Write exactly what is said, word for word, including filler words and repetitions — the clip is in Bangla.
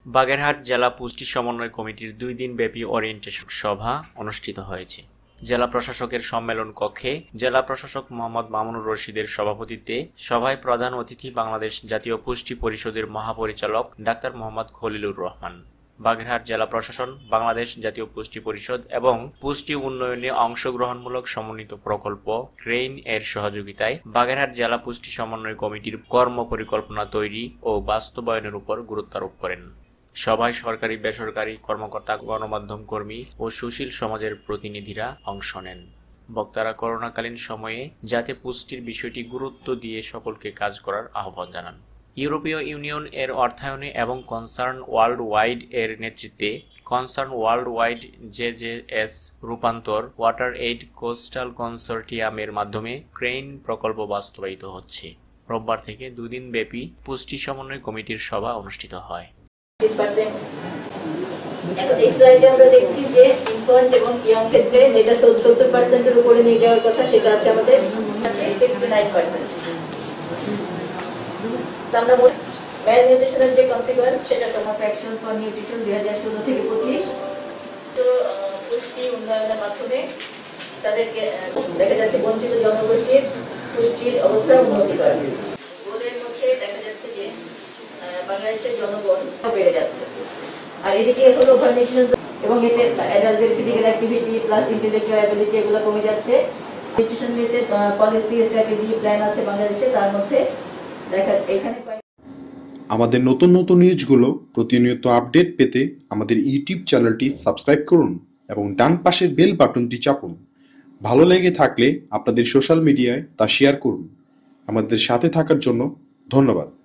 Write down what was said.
বাগেরহাট জেলা পুষ্টি সমন্বয় কমিটির দুই দিন ব্যাপী ওরিয়েন্টেশন সভা অনুষ্ঠিত হয়েছে। জেলা প্রশাসকের সম্মেলন কক্ষে জেলা প্রশাসক মোহাম্মদ মামুনুর রশিদের সভাপতিত্বে সভায় প্রধান অতিথি বাংলাদেশ জাতীয় পুষ্টি পরিষদের মহাপরিচালক ডাক্তার মোহাম্মদ খলিলুর রহমান, বাগেরহাট জেলা প্রশাসন, বাংলাদেশ জাতীয় পুষ্টি পরিষদ এবং পুষ্টি উন্নয়নে অংশগ্রহণমূলক সমন্বিত প্রকল্প ক্রেইন এর সহযোগিতায় বাগেরহাট জেলা পুষ্টি সমন্বয় কমিটির কর্ম পরিকল্পনা তৈরি ও বাস্তবায়নের উপর গুরুত্বারোপ করেন। সভায় সরকারি বেসরকারি কর্মকর্তা, গণমাধ্যম কর্মী ও সুশীল সমাজের প্রতিনিধিরা অংশ নেন। বক্তারা করোনাকালীন সময়ে যাতে পুষ্টির বিষয়টি গুরুত্ব দিয়ে সকলকে কাজ করার আহ্বান জানান। ইউরোপীয় ইউনিয়ন এর অর্থায়নে এবং কনসার্ন ওয়ার্ল্ড ওয়াইড এর নেতৃত্বে কনসার্ন ওয়ার্ল্ড ওয়াইড জেজেএস রূপান্তর ওয়াটার এইড কোস্টাল কনসোর্টিয়ামের মাধ্যমে ক্রেইন প্রকল্প বাস্তবায়িত হচ্ছে। রোববার থেকে দুদিন ব্যাপী পুষ্টি সমন্বয় কমিটির সভা অনুষ্ঠিত হয়। আমরা দেখছি যে ইনফ্যান্ট এবং ইয়ং ক্ষেত্রে যেটা সত্তর পার্সেন্টের উপরে নিয়ে যাওয়ার কথা সেটা আছে আমাদের ফিফটি নাইন পার্সেন্ট। আমরা ম্যালনিউট্রিশনের যে কনসিকুয়েন্স সেটা তোমার অ্যাকশন ফর নিউট্রিশন দুই হাজার ষোলো থেকে পঁচিশ তো পুষ্টি উন্নয়নের মাধ্যমে তাদেরকে দেখা যাচ্ছে বঞ্চিত জনগোষ্ঠীর পুষ্টির অবস্থা উন্নতি করে। গোলের মধ্যে দেখা যাচ্ছে যে বাংলাদেশের জনগণ বেড়ে যাচ্ছে, আর এদিকে হলো ওভারনিউট্রিশন এবং এতে অ্যাডাল্টদের physical activity plus intellectual ability এগুলো কমে যাচ্ছে। Nutrition related policy strategy plan আছে বাংলাদেশে, তার মধ্যে দেখা এখানে আমাদের নতুন নতুন নিউজগুলো প্রতিনিয়ত আপডেট পেতে আমাদের ইউটিউব চ্যানেলটি সাবস্ক্রাইব করুন এবং ডান পাশের বেল বাটনটি চাপুন। ভালো লেগে থাকলে আপনাদের সোশ্যাল মিডিয়ায় তা শেয়ার করুন। আমাদের সাথে থাকার জন্য ধন্যবাদ।